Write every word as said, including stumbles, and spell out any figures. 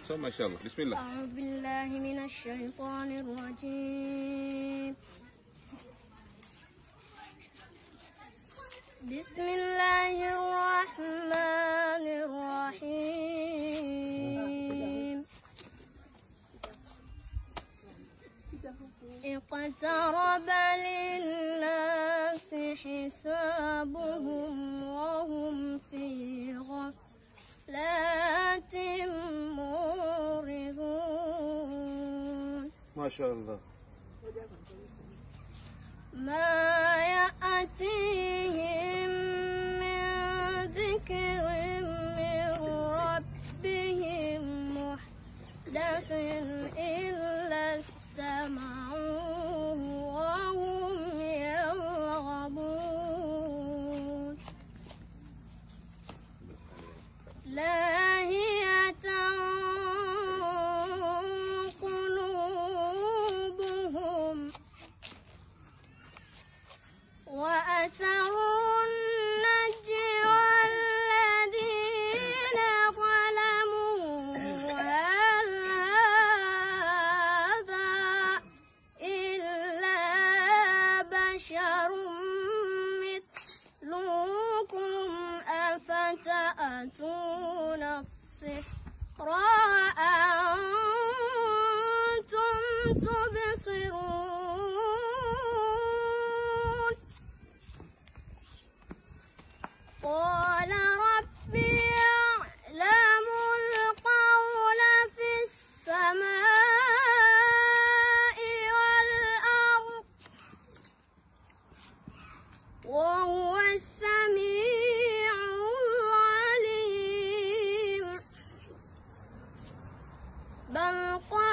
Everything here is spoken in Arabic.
صوت ما شاء الله. بسم الله. أعوذ بالله من الشيطان الرجيم. بسم الله الرحمن الرحيم. اقترب للناس حسابهم وهم في غفلة معرضون. ما شاء الله. ما يأتيهم من ذكر من ربهم محدث إلا استمعوه وهم يرغبون. لاهية قلوبهم وأسروا النجوى الذين ظلموا هل هذا إلا بشر مثلكم أفتأتون السحر وأنتم تبصرون. قال ربي يعلم القول في السماء والأرض وهو السميع العليم. بل